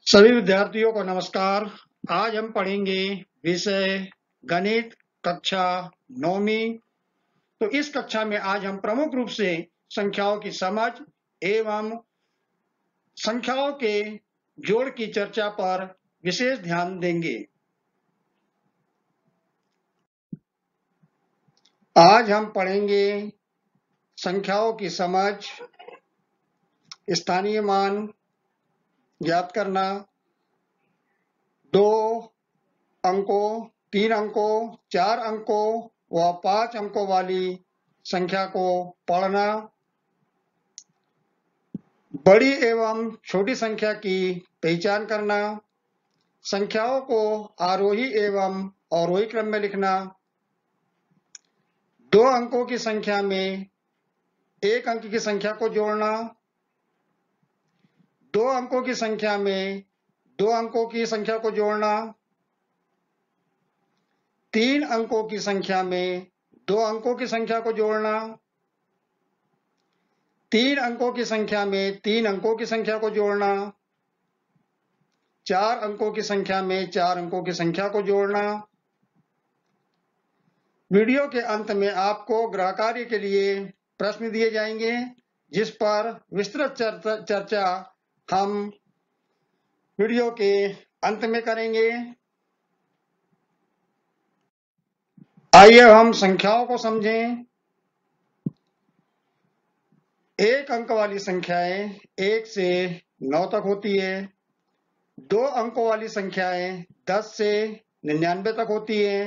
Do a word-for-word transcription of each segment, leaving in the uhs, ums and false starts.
सभी विद्यार्थियों को नमस्कार। आज हम पढ़ेंगे विषय गणित कक्षा नौवीं। तो इस कक्षा में आज हम प्रमुख रूप से संख्याओं की समझ एवं संख्याओं के जोड़ की चर्चा पर विशेष ध्यान देंगे। आज हम पढ़ेंगे संख्याओं की समझ, स्थानीय मान ज्ञात करना, दो अंकों, तीन अंकों, चार अंकों व पांच अंकों वाली संख्या को पढ़ना, बड़ी एवं छोटी संख्या की पहचान करना, संख्याओं को आरोही एवं अवरोही क्रम में लिखना, दो अंकों की संख्या में एक अंक की संख्या को जोड़ना, दो अंकों की संख्या में दो अंकों की संख्या को जोड़ना, तीन अंकों की संख्या में दो अंकों की संख्या को जोड़ना, तीन अंकों की संख्या में तीन अंकों की संख्या को जोड़ना, चार अंकों की संख्या में चार अंकों की संख्या को जोड़ना। वीडियो के अंत में आपको गृह कार्य के लिए प्रश्न दिए जाएंगे, जिस पर विस्तृत चर्चा हम वीडियो के अंत में करेंगे। आइए हम संख्याओं को समझें। एक अंक वाली संख्याएं एक से नौ तक होती है। दो अंकों वाली संख्याएं दस से निन्यानवे तक होती है।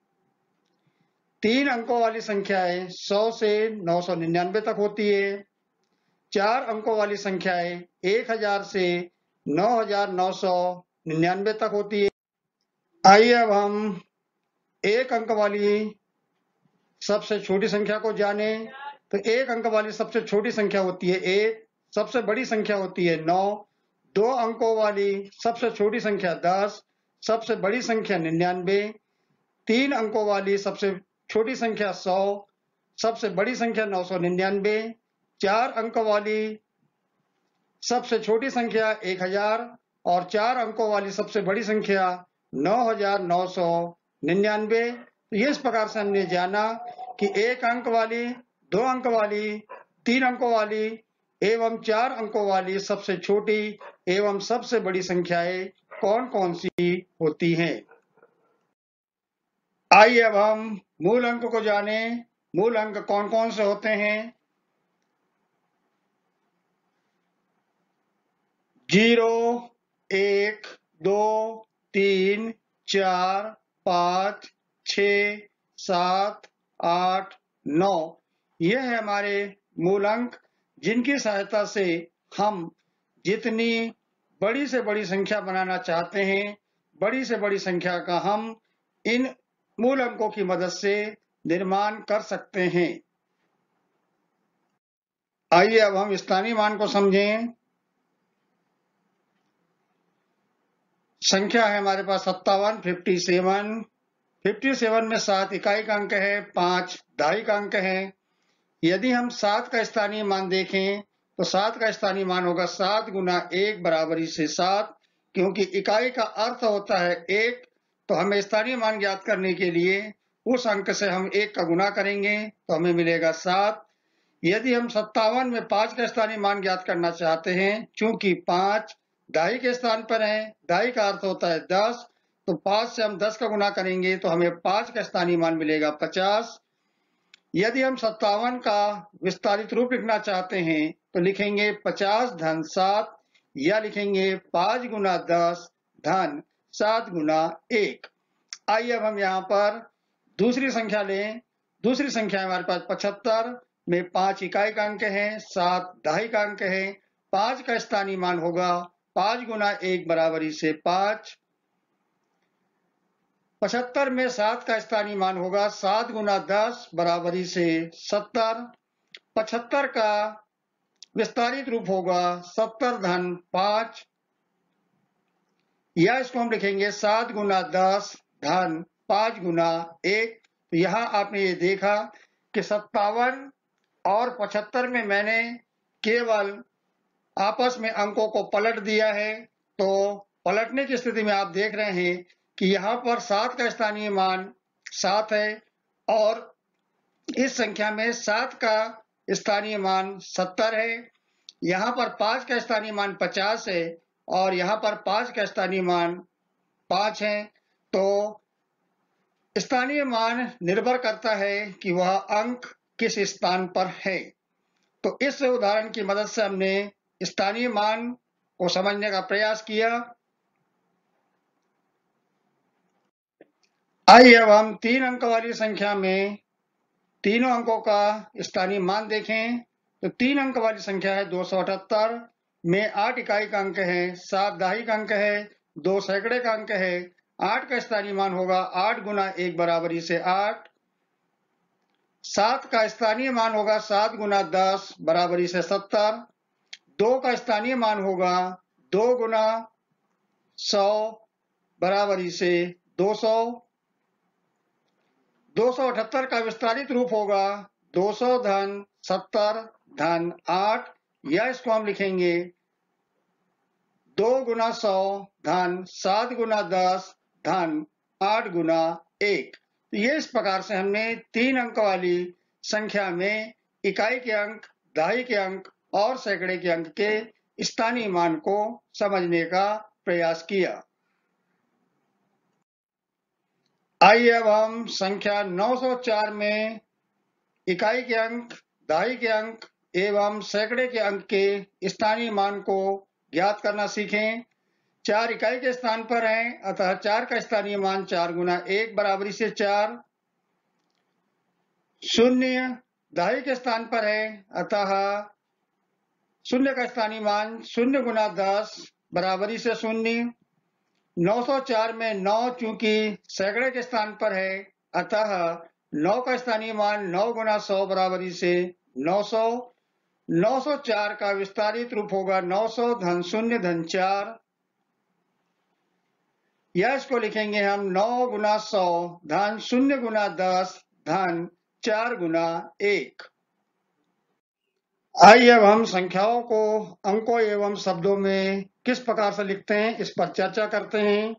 तीन अंकों वाली संख्याएं सौ से नौ सौ निन्यानवे तक होती है। चार अंकों वाली संख्याएं एक हजार से नौ हजार नौ सौ निन्यानवे तक होती है। आइए अब हम एक अंक वाली सबसे छोटी संख्या को जाने। तो एक अंक वाली सबसे छोटी संख्या होती है एक, सबसे बड़ी संख्या होती है नौ। दो अंकों वाली सबसे छोटी संख्या दस, सबसे बड़ी संख्या निन्यानवे। तीन अंकों वाली सबसे छोटी संख्या सौ, सबसे बड़ी संख्या नौ सौ निन्यानवे। चार अंक वाली सबसे छोटी संख्या एक हजार और चार अंकों वाली सबसे बड़ी संख्या नौ हजार नौ सौ निन्यानवे। तो इस प्रकार से हमने जाना कि एक अंक वाली, दो अंक वाली, तीन अंकों वाली एवं चार अंकों वाली सबसे छोटी एवं सबसे बड़ी संख्याएं कौन कौन सी होती हैं। आइए अब हम मूल अंक को जाने। मूल अंक कौन कौन से होते हैं। जीरो, एक, दो, तीन, चार, पाँच, छ, सात, आठ, नौ। यह है हमारे मूल अंक, जिनकी सहायता से हम जितनी बड़ी से बड़ी संख्या बनाना चाहते हैं, बड़ी से बड़ी संख्या का हम इन मूल अंकों की मदद से निर्माण कर सकते हैं। आइए अब हम स्थानीय मान को समझें। संख्या है हमारे पास सत्तावन, फिफ्टी सेवन। फिफ्टी सेवन में सात इकाई का अंक है, पांच दहाई का अंक है। यदि हम सात का स्थानीय मान देखें तो सात का स्थानीय मान होगा सात गुना एक बराबरी से सात, क्योंकि इकाई का अर्थ होता है एक। तो हमें स्थानीय मान ज्ञात करने के लिए उस अंक से हम एक का गुना करेंगे तो हमें मिलेगा सात। यदि हम सत्तावन में पांच का स्थानीय मान ज्ञात करना चाहते हैं, चूंकि पांच दहाई के स्थान पर है, दहाई का अर्थ होता है दस, तो पांच से हम दस का गुना करेंगे तो हमें पांच का स्थानीय मान मिलेगा पचास। यदि हम सत्तावन का विस्तारित रूप लिखना चाहते हैं तो लिखेंगे पचास धन सात, या लिखेंगे पांच गुना दस धन सात गुना एक। आइए अब हम यहाँ पर दूसरी संख्या लें। दूसरी संख्या हमारे पास पचहत्तर में पांच इकाई का अंक है, सात दहाई का अंक है। पांच का स्थानीय मान होगा पांच गुना एक बराबरी से पांच। पचहत्तर में सात का स्थानीय मान होगा सात गुना दस बराबरी से सत्तर। पचहत्तर का विस्तारित रूप होगा सत्तर धन पांच, या इसको हम लिखेंगे सात गुना दस धन पांच गुना एक। तो यहां आपने ये देखा कि सत्तावन और पचहत्तर में मैंने केवल आपस में अंकों को पलट दिया है, तो पलटने की स्थिति में आप देख रहे हैं कि यहाँ पर सात का स्थानीय मान सात है और इस संख्या में सात का स्थानीय मान सत्तर है। यहाँ पर पांच का स्थानीय मान पचास है और यहाँ पर पांच का स्थानीय मान पांच है। तो स्थानीय मान निर्भर करता है कि वह अंक किस स्थान पर है। तो इस उदाहरण की मदद से हमने स्थानीय मान को समझने का प्रयास किया। आइए अब हम तीन अंक वाली संख्या में तीनों अंकों का स्थानीय मान देखें। तो तीन अंक वाली संख्या है दो सौ अठहत्तर में आठ इकाई का अंक है, सात दहाई का अंक है, दो सैकड़े का अंक है। आठ का स्थानीय मान होगा आठ गुना एक बराबरी से आठ। सात का स्थानीय मान होगा सात गुना दस बराबरी से सत्तर। दो का स्थानीय मान होगा दो गुना सौ बराबरी से दो सौ। दो सौ अठहत्तर का विस्तारित रूप होगा दो सौ धन सत्तर धन आठ, या इसको हम लिखेंगे दो गुना सौ धन सात गुना दस धन आठ गुना एक। तो ये इस प्रकार से हमने तीन अंक वाली संख्या में इकाई के अंक, दहाई के अंक और सैकड़े के अंक के स्थानीय मान को समझने का प्रयास किया। आइए अब हम संख्या नौ सौ चार में इकाई के अंक, दहाई के अंक एवं सैकड़े के अंक के स्थानीय मान को ज्ञात करना सीखें। चार इकाई के स्थान पर है, अतः चार का स्थानीय मान चार गुना एक बराबरी से चार। शून्य दहाई के स्थान पर है, अतः शून्य का स्थानीय मान शून्य गुना दस बराबरी से शून्य। नौ सौ चार में नौ चूंकि सैकड़े के स्थान पर है, अतः नौ का स्थानीय मान नौ गुना सौ बराबरी से नौ सौ। नौ सौ चार का विस्तारित रूप होगा नौ सौ धन शून्य धन चार, या इसको लिखेंगे हम नौ गुना सौ धन शून्य गुना दस धन चार गुना एक। आइए अब हम संख्याओं को अंकों एवं शब्दों में किस प्रकार से लिखते हैं इस पर चर्चा करते हैं।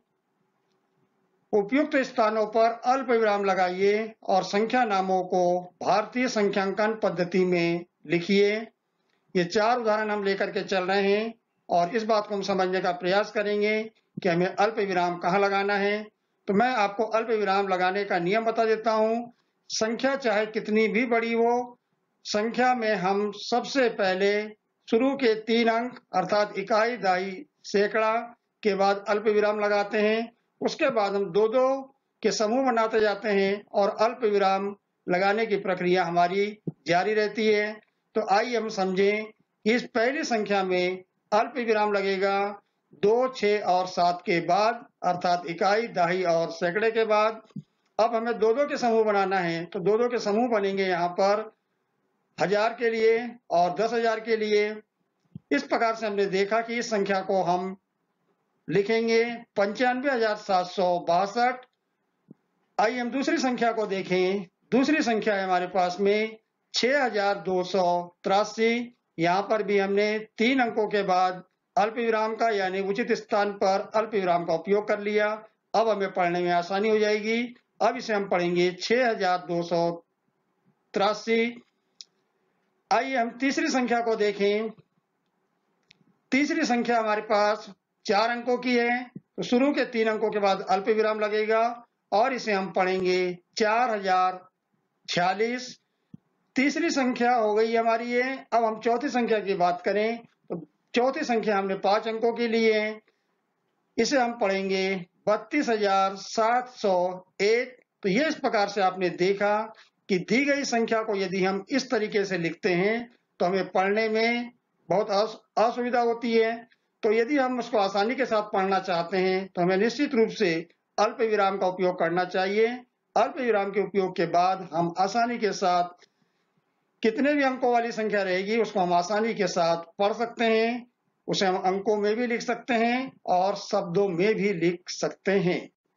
उपयुक्त स्थानों पर अल्प विराम लगाइए और संख्या नामों को भारतीय संख्यांकन पद्धति में लिखिए। ये चार उदाहरण हम लेकर के चल रहे हैं और इस बात को हम समझने का प्रयास करेंगे कि हमें अल्प विराम कहाँ लगाना है। तो मैं आपको अल्प विराम लगाने का नियम बता देता हूँ। संख्या चाहे कितनी भी बड़ी हो, संख्या में हम सबसे पहले शुरू के तीन अंक अर्थात इकाई, दहाई, सैकड़ा के बाद अल्प विराम लगाते हैं। उसके बाद हम दो दो के समूह बनाते जाते हैं और अल्प विराम लगाने की प्रक्रिया हमारी जारी रहती है। तो आइए हम समझें कि इस पहली संख्या में अल्प विराम लगेगा दो, छह और सात के बाद अर्थात इकाई, दहाई और सैकड़े के बाद। अब हमें दो दो के समूह बनाना है, तो दो दो के समूह बनेंगे यहाँ पर हजार के लिए और दस हजार के लिए। इस प्रकार से हमने देखा कि इस संख्या को हम लिखेंगे पंचानवे हजार सात सौ बासठ। आइए हम दूसरी संख्या को देखें। दूसरी संख्या है हमारे पास में छह हजार दो सौ तिरासी। यहाँ पर भी हमने तीन अंकों के बाद अल्प विराम का यानी उचित स्थान पर अल्प विराम का उपयोग कर लिया। अब हमें पढ़ने में आसानी हो जाएगी। अब इसे हम पढ़ेंगे छह हजार दो सौ तिरासी। आइए हम तीसरी संख्या को देखें। तीसरी संख्या हमारे पास चार अंकों की है, तो शुरू के तीन अंकों के बाद अल्प विराम लगेगा और इसे हम पढ़ेंगे चार हजार छियालीस। तीसरी संख्या हो गई हमारी ये। अब हम चौथी संख्या की बात करें तो चौथी संख्या हमने पांच अंकों की ली है, इसे हम पढ़ेंगे बत्तीस हजार सात सौ एक। तो ये इस प्रकार से आपने देखा कि दी गई संख्या को यदि हम इस तरीके से लिखते हैं तो हमें पढ़ने में बहुत असुविधा होती है। तो यदि हम उसको आसानी के साथ पढ़ना चाहते हैं तो हमें निश्चित रूप से अल्प विराम का उपयोग करना चाहिए। अल्प विराम के उपयोग के बाद हम आसानी के साथ कितने भी अंकों वाली संख्या रहेगी उसको हम आसानी के साथ पढ़ सकते हैं। उसे हम अंकों में भी लिख सकते हैं और शब्दों में भी लिख सकते हैं।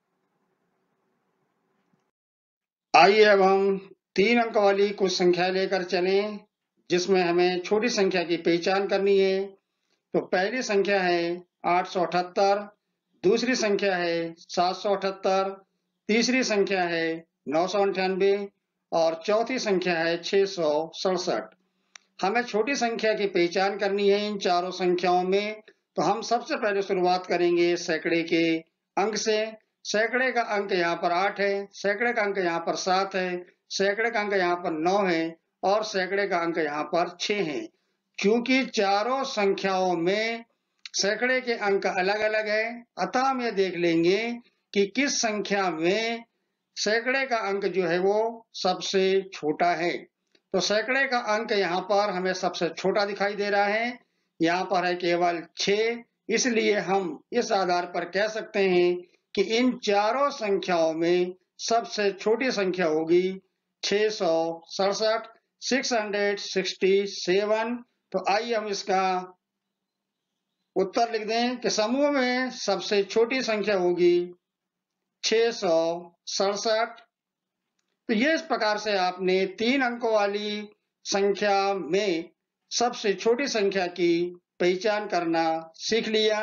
आइए अब हम तीन अंक वाली कुछ संख्या लेकर चलें जिसमें हमें छोटी संख्या की पहचान करनी है। तो पहली संख्या है आठ सौ अठहत्तर। दूसरी संख्या है सात सौ अठहत्तर, तीसरी संख्या है नौ सौ अंठानवे और चौथी संख्या है छह सौ सड़सठ। हमें छोटी संख्या की पहचान करनी है इन चारों संख्याओं में, तो हम सबसे पहले शुरुआत करेंगे सैकड़े के अंक से। सैकड़े का अंक यहाँ पर आठ है, सैकड़े का अंक यहाँ पर सात है, सैकड़े का अंक यहाँ पर नौ है और सैकड़े का अंक यहाँ पर छह है। क्योंकि चारों संख्याओं में सैकड़े के अंक अलग अलग है, अतः हम ये देख लेंगे कि किस संख्या में सैकड़े का अंक जो है वो सबसे छोटा है। तो सैकड़े का अंक यहाँ पर हमें सबसे छोटा दिखाई दे रहा है, यहाँ पर है केवल छह। इसलिए हम इस आधार पर कह सकते हैं कि इन चारों संख्याओं में सबसे छोटी संख्या होगी छह सौ सड़सठ, सिक्स हंड्रेड सिक्सटी सेवन। तो आइए हम इसका उत्तर लिख दें कि समूह में सबसे छोटी संख्या होगी छह सौ सड़सठ। तो ये इस प्रकार से आपने तीन अंकों वाली संख्या में सबसे छोटी संख्या की पहचान करना सीख लिया।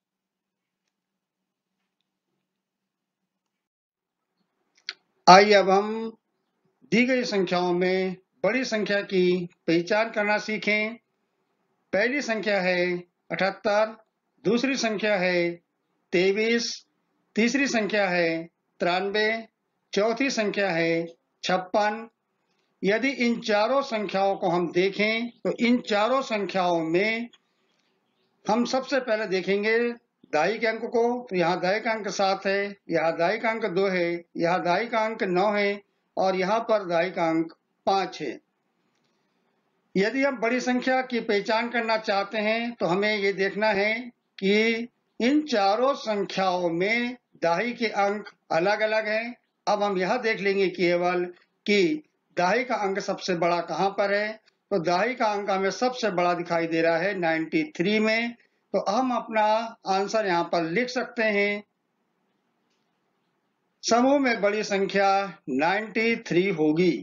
आइए अब हम दी गई संख्याओं में बड़ी संख्या की पहचान करना सीखें। पहली संख्या है अठहत्तर, दूसरी संख्या है तेईस, तीसरी संख्या है तिरानवे, चौथी संख्या है छप्पन। यदि इन चारों संख्याओं को हम देखें तो इन चारों संख्याओं में हम सबसे पहले देखेंगे दाई के अंक को। तो यहाँ दाई का अंक सात है, यहाँ दाई का अंक दो है, यहाँ दाई का अंक नौ है और यहाँ पर दाई का अंक पांच है। यदि हम बड़ी संख्या की पहचान करना चाहते हैं तो हमें ये देखना है कि इन चारों संख्याओं में दाई के अंक अलग अलग हैं। अब हम यह देख लेंगे केवल कि दाई का अंक सबसे बड़ा कहाँ पर है। तो दाई का अंक हमें सबसे बड़ा दिखाई दे रहा है तिरानवे में। तो हम अपना आंसर यहाँ पर लिख सकते हैं, समूह में बड़ी संख्या तिरानवे होगी।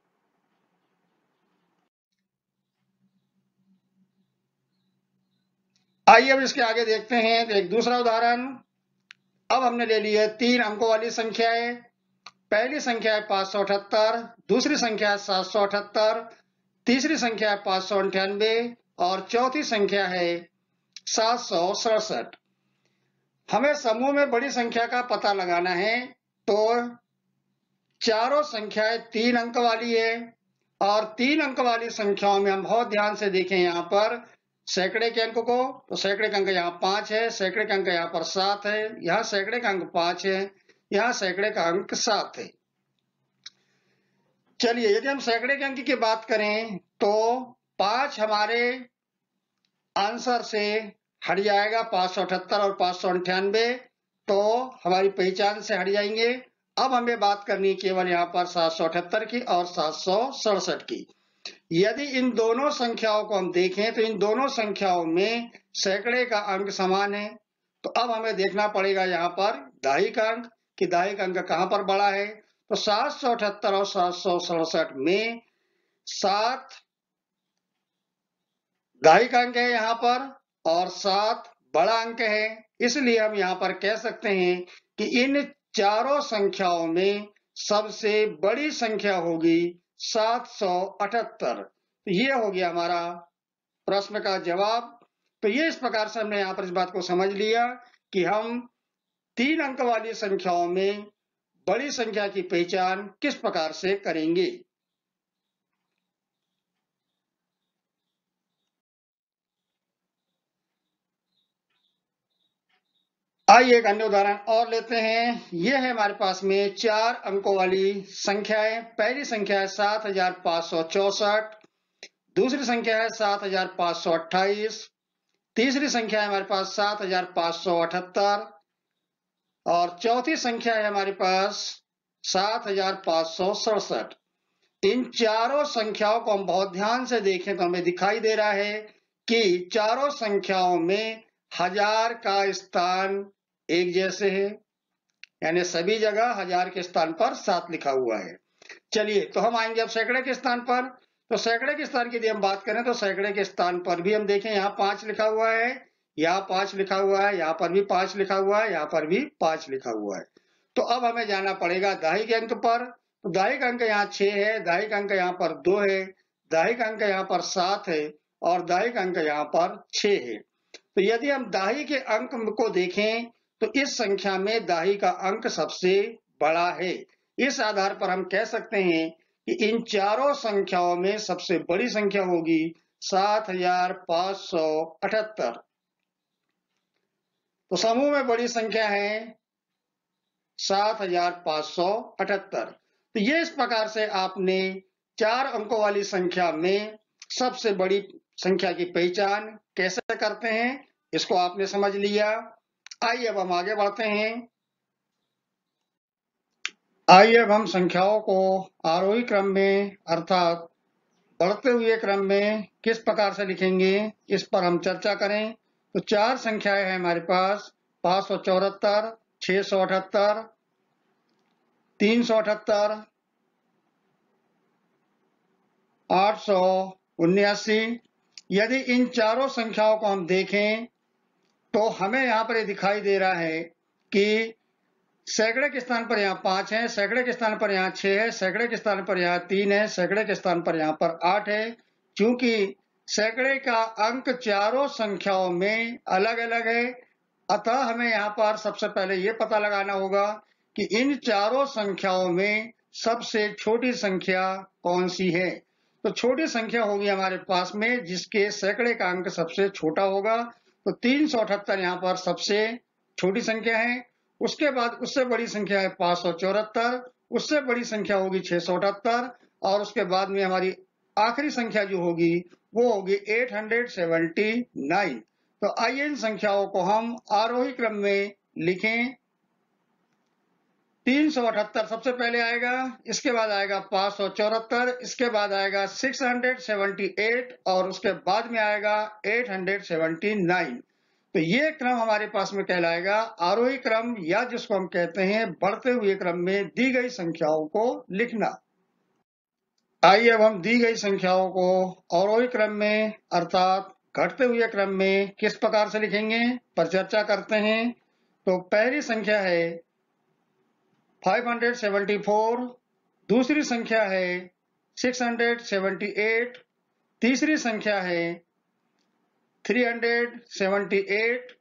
आइए अब इसके आगे देखते हैं एक दूसरा उदाहरण। अब हमने ले ली है तीन अंकों वाली संख्याएं। पहली संख्या है पांच सौ अठहत्तर, दूसरी संख्या है सात सौ अठहत्तर, तीसरी संख्या है पांच सौ अंठानवे और चौथी संख्या है सात सौ सड़सठ। हमें समूह में बड़ी संख्या का पता लगाना है। तो चारों संख्याएं तीन अंक वाली है और तीन अंक वाली संख्याओं में हम बहुत ध्यान से देखें यहाँ पर सैकड़े के अंक को। तो सैकड़े का अंक यहाँ पांच है, सैकड़े का अंक यहाँ पर सात है, यहाँ सैकड़े का अंक पांच है, यहाँ सैकड़े का अंक सात है। चलिए यदि हम सैकड़े के अंक की बात करें तो पांच हमारे आंसर से हट जाएगा, पांच सौ अठहत्तर और पांच सौ अंठानवे तो हमारी पहचान से हट जाएंगे। अब हमें बात करनी केवल यहाँ पर सात सौ अठहत्तर की और सात सौ सड़सठ की। यदि इन दोनों संख्याओं को हम देखें तो इन दोनों संख्याओं में सैकड़े का अंक समान है। तो अब हमें देखना पड़ेगा यहाँ पर दाई का अंक कि दाई का अंक कहाँ पर बड़ा है। तो सात सौ अठहत्तर और सात सौ सड़सठ में सात दाई का अंक है यहाँ पर और सात बड़ा अंक है। इसलिए हम यहाँ पर कह सकते हैं कि इन चारों संख्याओं में सबसे बड़ी संख्या होगी सात सौ अठहत्तर। तो ये हो गया हमारा प्रश्न का जवाब। तो ये इस प्रकार से हमने यहाँ पर इस बात को समझ लिया कि हम तीन अंक वाली संख्याओं में बड़ी संख्या की पहचान किस प्रकार से करेंगे। आइए एक अन्य उदाहरण और लेते हैं। यह है हमारे पास में चार अंकों वाली संख्याएं। पहली संख्या है सात हजार पांच सौ चौसठ, दूसरी संख्या है सात हजार पांच सौ अट्ठाईस, तीसरी संख्या है हमारे पास सात हजार पांच सौ अठहत्तर और चौथी संख्या है हमारे पास सात हजार पांच सौ सड़सठ। इन चारों संख्याओं को हम बहुत ध्यान से देखें तो हमें दिखाई दे रहा है कि चारों संख्याओं में हजार का स्थान एक जैसे है, यानी सभी जगह हजार के स्थान पर सात लिखा हुआ है। चलिए तो हम आएंगे अब सैकड़े के स्थान पर। तो सैकड़े के स्थान की यदि हम बात करें तो सैकड़े के स्थान पर भी हम देखें यहाँ पांच लिखा हुआ है, यहाँ पांच लिखा हुआ है, यहाँ पर भी पांच लिखा हुआ है, यहाँ पर भी पांच लिखा हुआ है। तो अब हमें जाना पड़ेगा दाही के अंक पर। तो दाही का अंक यहाँ छह है, दाही का अंक यहाँ पर दो है, दाही का अंक यहाँ पर सात है और दाही का अंक यहाँ पर छह है। तो यदि हम दाही के अंक को देखें तो इस संख्या में दाही का अंक सबसे बड़ा है। इस आधार पर हम कह सकते हैं कि इन चारों संख्याओं में सबसे बड़ी संख्या होगी सात हजार पांच सौ अठहत्तर। तो समूह में बड़ी संख्या है सात हजार पांच सौ अठहत्तर। तो ये इस प्रकार से आपने चार अंकों वाली संख्या में सबसे बड़ी संख्या की पहचान कैसे करते हैं इसको आपने समझ लिया। आइए अब हम आगे बढ़ते हैं। आइए अब हम संख्याओं को आरोही क्रम में अर्थात बढ़ते हुए क्रम में किस प्रकार से लिखेंगे इस पर हम चर्चा करें। तो चार संख्याएं हैं हमारे पास, पांच सौ चौहत्तर, छह सौ अठहत्तर, तीन सौ अठहत्तर, आठ सौ उन्यासी। यदि इन चारों संख्याओं को हम देखें तो हमें यहाँ पर ये दिखाई दे रहा है कि सैकड़े के स्थान पर यहाँ पांच है, सैकड़े के स्थान पर यहाँ छह है, सैकड़े के स्थान पर यहाँ तीन है, सैकड़े के स्थान पर यहाँ पर आठ है। क्योंकि सैकड़े का अंक चारों संख्याओं में अलग अलग है, अतः हमें यहाँ पर सबसे पहले ये पता लगाना होगा कि इन चारों संख्याओं में सबसे छोटी संख्या कौन सी है। तो छोटी संख्या होगी हमारे पास में जिसके सैकड़े का अंक सबसे छोटा होगा। तो तीन सौ अठहत्तर यहाँ पर सबसे छोटी संख्या है। उसके बाद उससे बड़ी संख्या है पांच सौ चौहत्तर, उससे बड़ी संख्या होगी छह सौ अठहत्तर और उसके बाद में हमारी आखिरी संख्या जो होगी वो होगी आठ सौ उन्यासी। तो आइए इन संख्याओं को हम आरोही क्रम में लिखें। तीन सौ अठहत्तर सबसे पहले आएगा, इसके बाद आएगा पांच सौ चौहत्तर, इसके बाद आएगा छह सौ अठहत्तर और उसके बाद में आएगा आठ सौ उन्यासी। तो ये क्रम हमारे पास में कहलाएगा आरोही क्रम, या जिसको हम कहते हैं बढ़ते हुए क्रम में दी गई संख्याओं को लिखना। आइए अब हम दी गई संख्याओं को आरोही क्रम में अर्थात घटते हुए क्रम में किस प्रकार से लिखेंगे पर चर्चा करते हैं। तो पहली संख्या है पाँच सौ चौहत्तर, दूसरी संख्या है छह सौ अठहत्तर, तीसरी संख्या है तीन सौ अठहत्तर,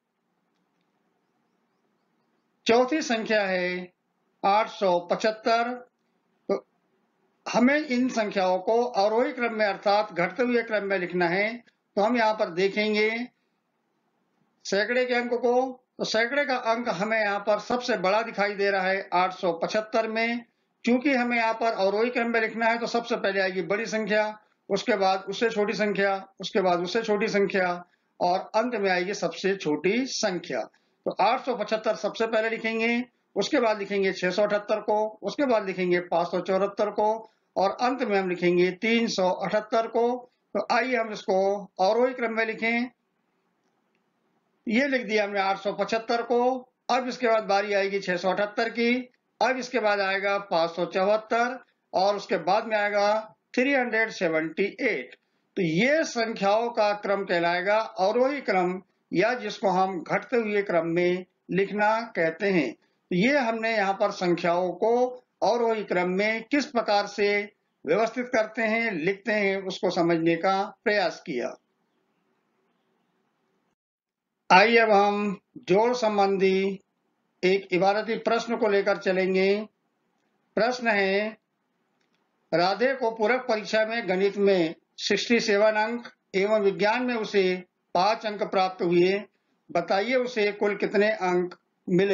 चौथी संख्या है आठ सौ पचहत्तर। तो हमें इन संख्याओं को आरोही क्रम में अर्थात घटते हुए क्रम में लिखना है। तो हम यहाँ पर देखेंगे सैकड़े के अंक को। तो सैकड़े का अंक हमें यहाँ पर सबसे बड़ा दिखाई दे रहा है आठ सौ पचहत्तर में। चूंकि हमें यहाँ पर आरोही क्रम में लिखना है तो सबसे पहले आएगी बड़ी संख्या, उसके बाद उससे छोटी संख्या, उसके बाद उससे छोटी संख्या और अंत में आएगी सबसे छोटी संख्या। तो आठ सौ पचहत्तर सबसे पहले लिखेंगे, उसके बाद लिखेंगे छह सौ अठहत्तर को, उसके बाद लिखेंगे पांच सौ चौहत्तर को और अंत में हम लिखेंगे तीन सौ अठहत्तर को। तो आइए हम इसको आरोही क्रम में लिखें। ये लिख दिया हमने आठ सौ पचहत्तर को। अब इसके बाद बारी आएगी छह सौ अठहत्तर की, अब इसके बाद आएगा पांच सौ चौहत्तर और उसके बाद में आएगा तीन सौ अठहत्तर। तो ये संख्याओं का क्रम कहलाएगा आरोही क्रम, या जिसको हम घटते हुए क्रम में लिखना कहते हैं। तो ये हमने यहाँ पर संख्याओं को आरोही क्रम में किस प्रकार से व्यवस्थित करते हैं लिखते हैं उसको समझने का प्रयास किया। आइए अब हम जोड़ संबंधी एक इबारती प्रश्न को लेकर चलेंगे। प्रश्न है, राधे को पूरक परीक्षा में गणित में सड़सठ अंक एवं विज्ञान में उसे पांच अंक प्राप्त हुए, बताइए उसे कुल कितने अंक मिले।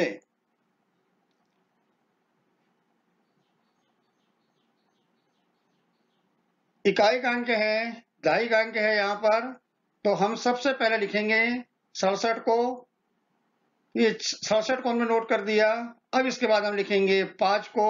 इकाई का अंक है, दहाई का अंक है यहाँ पर। तो हम सबसे पहले लिखेंगे सड़सठ को, ये सड़सठ को हमने नोट कर दिया। अब इसके बाद हम लिखेंगे पांच को।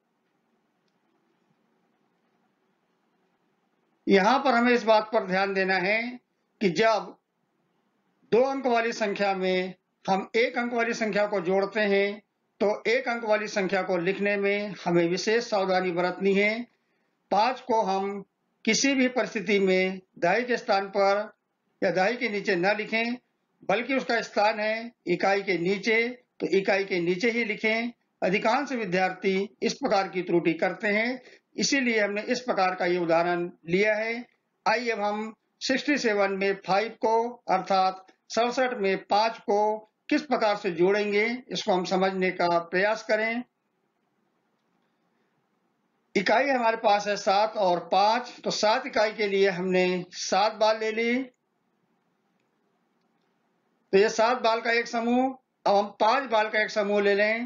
यहां पर हमें इस बात पर ध्यान देना है कि जब दो अंक वाली संख्या में हम एक अंक वाली संख्या को जोड़ते हैं तो एक अंक वाली संख्या को लिखने में हमें विशेष सावधानी बरतनी है। पांच को हम किसी भी परिस्थिति में दहाई के स्थान पर या दहाई के नीचे न लिखें। बल्कि उसका स्थान है इकाई के नीचे, तो इकाई के नीचे ही लिखें। अधिकांश विद्यार्थी इस प्रकार की त्रुटि करते हैं, इसीलिए हमने इस प्रकार का ये उदाहरण लिया है। आइए अब हम सड़सठ में पाँच को अर्थात सड़सठ में पाँच को किस प्रकार से जोड़ेंगे, इसको हम समझने का प्रयास करें। इकाई हमारे पास है सात और पांच, तो सात इकाई के लिए हमने सात बाल ले ली, तो ये सात बाल का एक समूह। अब हम पांच बाल का एक समूह ले लें।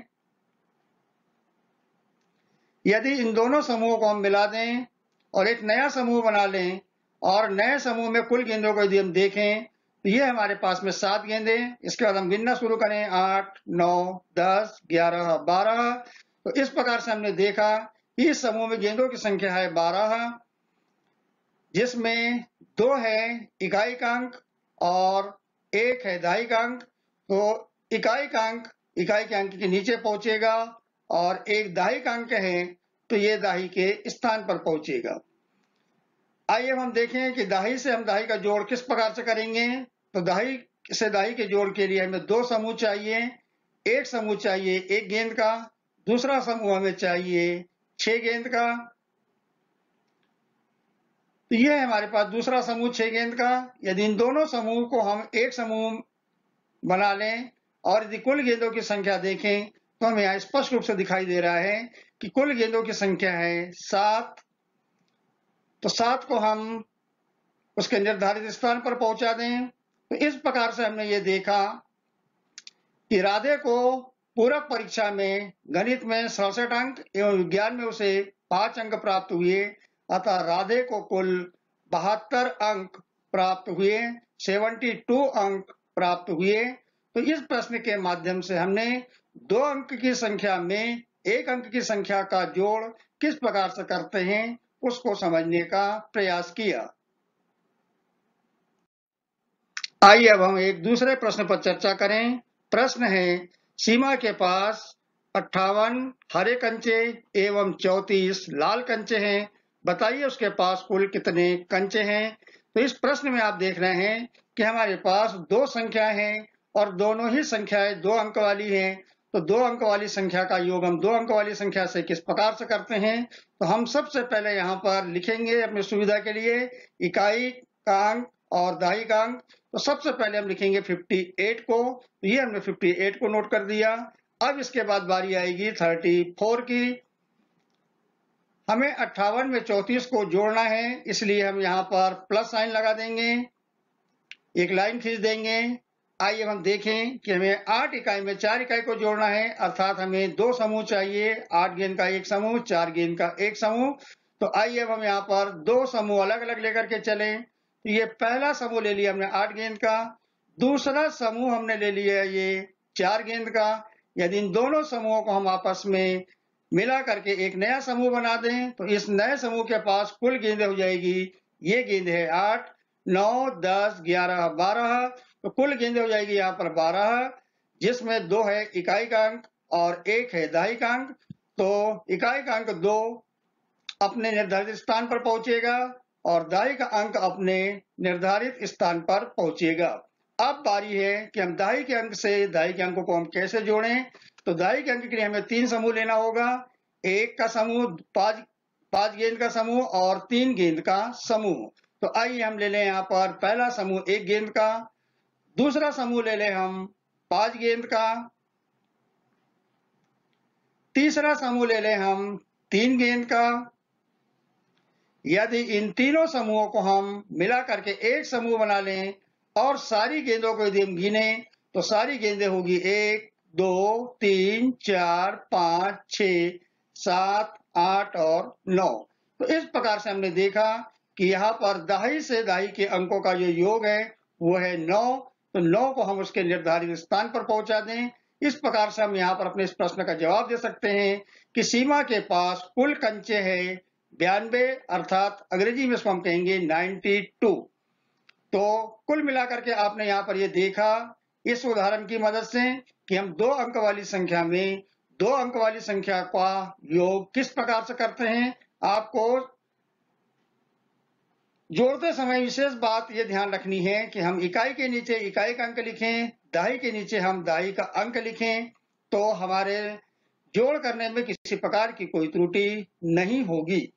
यदि इन दोनों समूहों को हम मिला दें और एक नया समूह बना लें और नए समूह में कुल गेंदों को यदि हम देखें तो ये हमारे पास में सात गेंदे। इसके बाद हम गिनना शुरू करें, आठ, नौ, दस, ग्यारह, बारह। तो इस प्रकार से हमने देखा कि इस समूह में गेंदों की संख्या है बारह, जिसमें दो है इकाई का अंक और एक है दहाई का अंक। तो इकाई का अंक इकाई के अंक के नीचे पहुंचेगा और एक दहाई का अंक है तो ये दहाई के स्थान पर पहुंचेगा। आइए हम देखें कि दहाई से हम दहाई का जोड़ किस प्रकार से करेंगे। तो दहाई से दहाई के जोड़ के लिए हमें दो समूह चाहिए। एक समूह चाहिए एक गेंद का, दूसरा समूह हमें चाहिए छह गेंद का। तो यह है हमारे पास दूसरा समूह छह गेंद का। यदि इन दोनों समूह को हम एक समूह बना लें और यदि कुल गेंदों की संख्या देखें तो हमें यहाँ स्पष्ट रूप से दिखाई दे रहा है कि कुल गेंदों की संख्या है सात। तो सात को हम उसके निर्धारित स्थान पर पहुंचा दें। तो इस प्रकार से हमने ये देखा कि राधे को पूरक परीक्षा में गणित में सड़सठ अंक एवं विज्ञान में उसे पांच अंक प्राप्त हुए, अतः राधे को कुल बहत्तर अंक प्राप्त हुए, बहत्तर अंक प्राप्त हुए। तो इस प्रश्न के माध्यम से हमने दो अंक की संख्या में एक अंक की संख्या का जोड़ किस प्रकार से करते हैं उसको समझने का प्रयास किया। आइए अब हम एक दूसरे प्रश्न पर चर्चा करें। प्रश्न है, सीमा के पास अट्ठावन हरे कंचे एवं चौंतीस लाल कंचे हैं, बताइए उसके पास कुल कितने कंचे हैं। तो इस प्रश्न में आप देख रहे हैं कि हमारे पास दो संख्याएं हैं और दोनों ही संख्याएं दो अंक वाली हैं। तो दो अंक वाली संख्या का योग हम दो अंक वाली संख्या से किस प्रकार से करते हैं। तो हम सबसे पहले यहाँ पर लिखेंगे अपनी सुविधा के लिए इकाई का अंक और दहाई का अंक। तो सबसे पहले हम लिखेंगे अट्ठावन को, तो ये हमने अट्ठावन को नोट कर दिया। अब इसके बाद बारी आएगी चौंतीस की। हमें अट्ठावन में चौंतीस को जोड़ना है, इसलिए हम यहाँ पर प्लस साइन लगा देंगे, एक लाइन खींच देंगे। आइए हम देखें कि हमें आठ इकाई में चार इकाई को जोड़ना है, अर्थात हमें दो समूह चाहिए, आठ गेंद का एक समूह, चार गेंद का एक समूह। तो आइए अब हम यहाँ पर दो समूह अलग अलग लेकर के चलें। तो ये पहला समूह ले लिया हमने आठ गेंद का, दूसरा समूह हमने ले लिया ये चार गेंद का। यदि इन दोनों समूहों को हम आपस में मिला करके एक नया समूह बना दें तो इस नए समूह के पास कुल गेंदें हो जाएगी, ये गेंद है आठ, नौ, दस, ग्यारह, बारह। तो कुल गेंदें हो जाएगी यहाँ पर बारह, जिसमें दो है इकाई का अंक और एक है दहाई का अंक। तो इकाई का अंक दो अपने निर्धारित स्थान पर पहुंचेगा और दहाई का अंक अपने निर्धारित स्थान पर पहुंचेगा। अब बारी है कि हम दहाई के अंक से दहाई के अंकों को हम कैसे जोड़ें। तो दहाई के अंक के लिए हमें तीन समूह लेना होगा, एक का समूह, पांच पांच गेंद का समूह और तीन गेंद का समूह। तो आइए हम ले लें यहाँ पर पहला समूह एक गेंद का, दूसरा समूह ले लें हम पांच गेंद का, तीसरा समूह ले लें हम तीन गेंद का। यदि इन तीनों समूहों को हम मिला करके एक समूह बना लें और सारी गेंदों को यदि हम गिने तो सारी गेंदें होगी एक, दो, तीन, चार, पांच, छह, सात, आठ और नौ। तो इस प्रकार से हमने देखा कि यहाँ पर दहाई से दहाई के अंकों का जो योग है वो है नौ। तो नौ को हम उसके निर्धारित स्थान पर पहुंचा दें। इस प्रकार से हम यहाँ पर अपने इस प्रश्न का जवाब दे सकते हैं कि सीमा के पास कुल कंचे है बयानबे, अर्थात अंग्रेजी में इसको हम कहेंगे बानवे। तो कुल मिलाकर के आपने यहाँ पर ये देखा इस उदाहरण की मदद से कि हम दो अंक वाली संख्या में दो अंक वाली संख्या का योग किस प्रकार से करते हैं। आपको जोड़ते समय विशेष बात ये ध्यान रखनी है कि हम इकाई के नीचे इकाई का अंक लिखें, दहाई के नीचे हम दहाई का अंक लिखें, तो हमारे जोड़ करने में किसी प्रकार की कोई त्रुटि नहीं होगी।